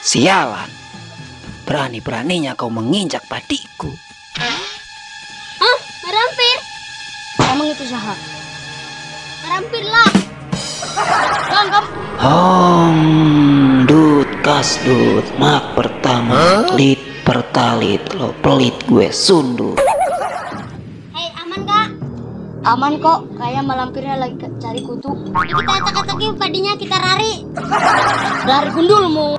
Sialan, berani-beraninya kau menginjak padiku. Hah? Marampir? Emang itu saha? Marampir lah. Gam. Dut kasdut, mak pertama, lit pertalit, lo pelit gue sundur. Hei, aman gak? Aman kok, kayak malampirnya lagi cari kutu. Kita acak-acak yuk padinya, kita lari. Lari gundulmu.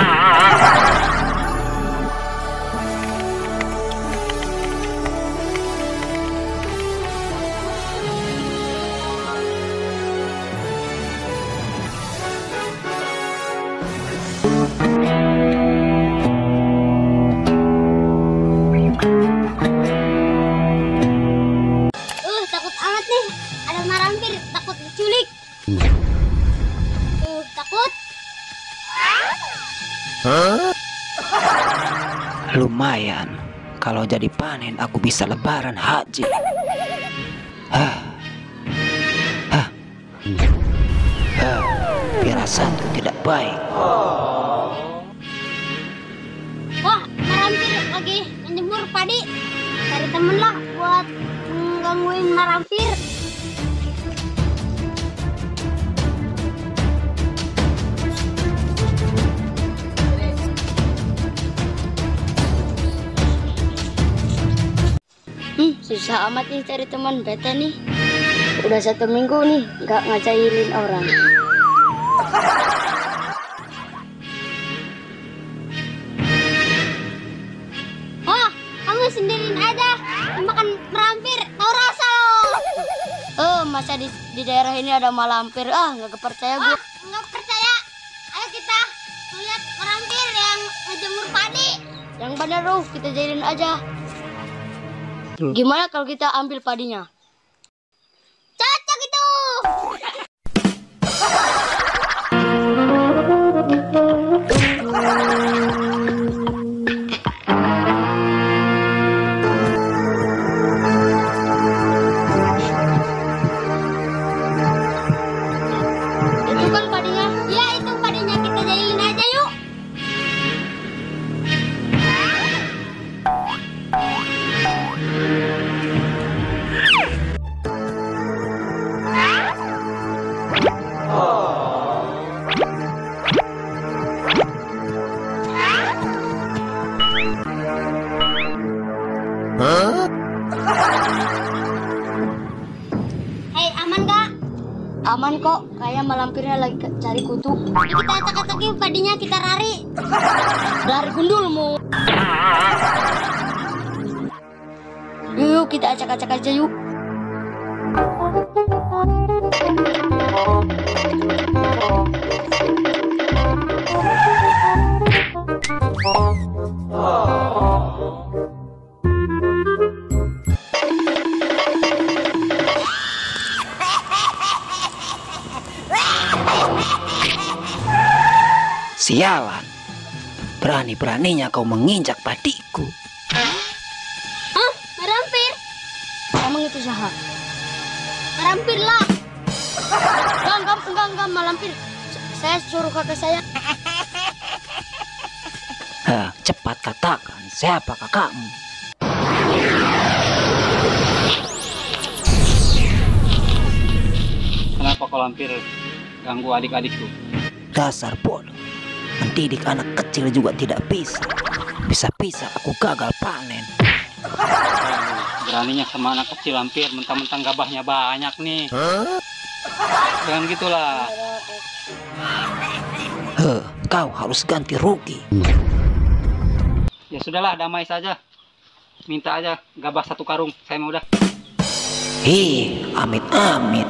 Takut amat nih. Ada marampir, takut diculik. Takut. Lumayan, kalau jadi panen aku bisa lebaran haji. Firasatku tidak baik. Wah, marampir lagi menjemur padi. Cari temen lah buat menggangguin marampir. Susah amat nih cari teman bete nih. Udah 1 minggu nih nggak ngajailin orang. Wah, kamu sendirian aja makan marampir. Tahu rasa lo? Masa di daerah ini ada malampir? Nggak kepercaya gue. Nggak percaya? Ayo kita lihat marampir yang ngejemur padi. Yang bener Ruh, kita jadiin aja. Gimana kalau kita ambil padinya? Cocok itu. Itu kan padinya. Ya, itu padinya, kita jahilin aja yuk. Hei, aman gak? Aman kok, kayak malampirnya lagi cari kutu. Kita acak-acak yuk padinya, kita lari. Lari gundulmu. Yuk, kita acak-acak aja yuk. Sialan, berani-beraninya kau menginjak padiku. Hah? Marampir? Emang itu saha? Marampir lah. Enggak, malampir. Saya suruh kakak saya. Cepat katakan, siapa kakakmu? Kenapa kau lampir ganggu adik-adikku? Dasar bodoh, mendidik anak kecil juga tidak bisa. Bisa-bisa aku gagal panen. Beraninya sama anak kecil lampir, mentang-mentang gabahnya banyak nih. Jangan gitulah. Kau harus ganti rugi. Ya sudahlah, damai saja. Minta aja gabah 1 karung, saya mau udah. Amit-amit.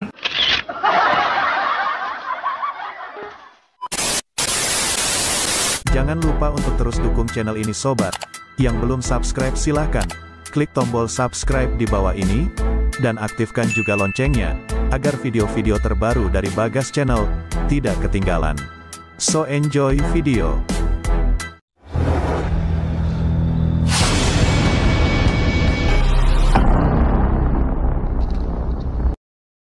Jangan lupa untuk terus dukung channel ini sobat. Yang belum subscribe silahkan klik tombol subscribe di bawah ini, dan aktifkan juga loncengnya, agar video-video terbaru dari Bagas Channel tidak ketinggalan. So enjoy video.